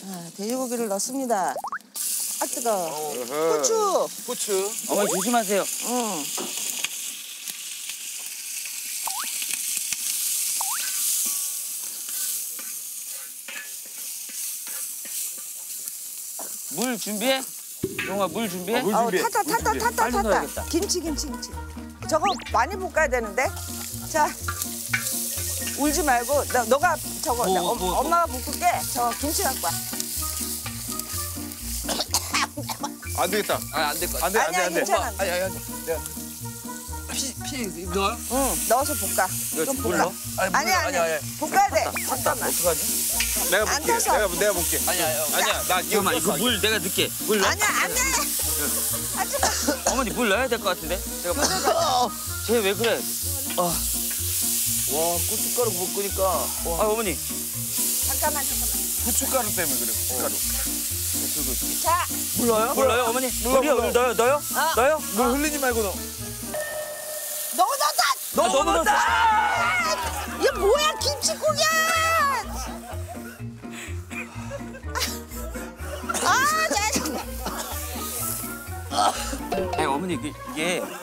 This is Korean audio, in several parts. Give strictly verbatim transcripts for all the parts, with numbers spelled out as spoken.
자, 돼지고기를 넣습니다. 아 뜨거워. 후추. 후추. 어머니 조심하세요. 응. 물 준비해? 용아 물 준비해? 어, 물 어, 준비해. 탔다 물 탔다 준비해. 탔다 빨리 탔다. 넣어야겠다. 김치 김치 김치. 저거 많이 볶아야 되는데. 자, 울지 말고 너, 너가 저거 뭐, 나, 뭐, 엄, 뭐. 엄마가 볶을게. 저 김치 갖고 와. 안 되겠다. 아, 안 될 것 같아. 안 돼, 안 돼, 아니야, 안 돼. 괜찮아. 아니, 아니, 아니. 내가 피, 피 넣어요? 응, 넣어서 볶아. 이거 좀 물 볶아. 넣어? 아니, 아니 아니, 아니, 아니. 볶아야 돼. 잠깐만. 어떡하지? 내가 안 볼게. 타서. 내가 내가 볼게. 아니야, 아니야. 나 이거 잠깐만, 이거 소스 물 내가 넣게. 물 넣어? 아니야 안 돼. 하지 마. 어머니 물 넣어야 될 것 같은데? 제가 쟤 왜 그래? 아, 와, 고춧가루 볶으니까 아 어머니. 잠깐만 잠깐만. 후춧가루 때문에 그래. 후춧가루. 자, 물 넣어요? 물 넣어요, 어머니? 물 넣어, 물이요, 물 물 넣어요? 넣어요? 어. 넣어요? 물 흘리지 말고 넣어. 너무 넣었다. 아, 너무 넣었어. 이게 뭐야 김치국이야. 아, 짜증나. 아니 어머니 이게, 이게 야,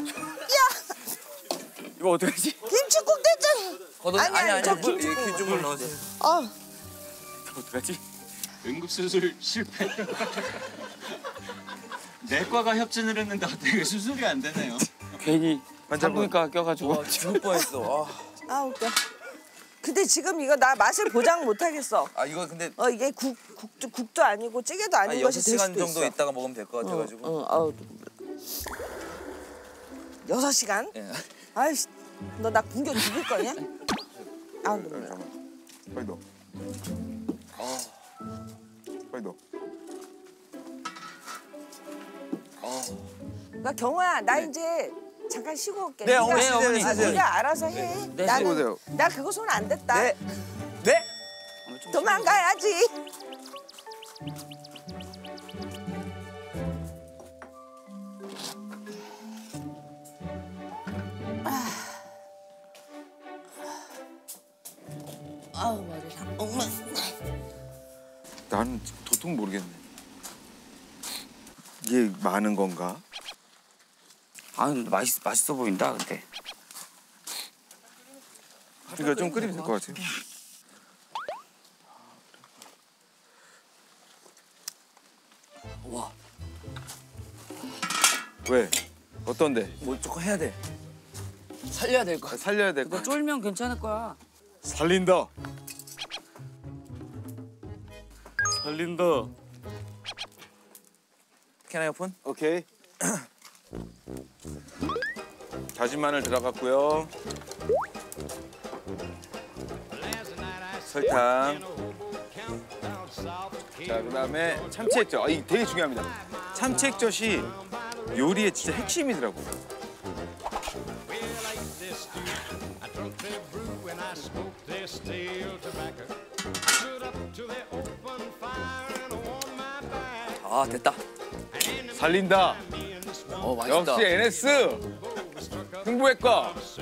이거 어떡하지? 김치국 됐잖아. 걷어 아니, 아니, 저 물, 김치- 예, 김치물 넣으세요. 어, 어떡하지? 응급수술 실패. 내과가 협진을 했는데 어떻게 수술이 안 되네요. 괜히 산부인과 껴가지고. 와, 죽을 뻔했어. 아 웃겨. 근데 지금 이거 나 맛을 보장 못 하겠어. 아, 이거 근데 어 이게 국 국도, 국도 아니고 찌개도 아닌 한 것이 여섯 될 시간 수도 정도 있어. 있다가 먹으면 될 것 같아 가지고. 어, 아우. 여섯 시간? 예. 아이씨, 너 나 굶겨 죽일 거냐? 아, 잠깐만. 빨리 넣어. 아. 빨리 넣어. 나 경호야, 나 이제 잠깐 쉬고 올게. 네, 네가- 어머니, 네, 어머니. 아, 쉬세요. 네가 알아서 해. 네, 나는 쉬세요. 나 그거 손 안 댔다. 네. 네. 어머니 좀 도망가야지. 아우 머리가 엉망. 나는 도통 모르겠네. 이게 많은 건가? 아 근데 맛있, 맛있어 보인다 근데. 이거 좀 끓이면 될 것 같아요. 와. 왜? 어떤데? 뭐 조금 해야 돼. 살려야 될 것 아, 같아. 살려야 될 것 너 같아. 쫄면 괜찮을 거야. 살린다. 살린다. Can I open? 오케이. 다진 마늘 들어갔고요. 설탕. 자, 그다음에 참치 액젓. 아, 이게 되게 중요합니다. 참치 액젓이 요리의 진짜 핵심이더라고. 아 됐다. 살린다. 어 맛있다. 역시 엔에스. 흥부외과.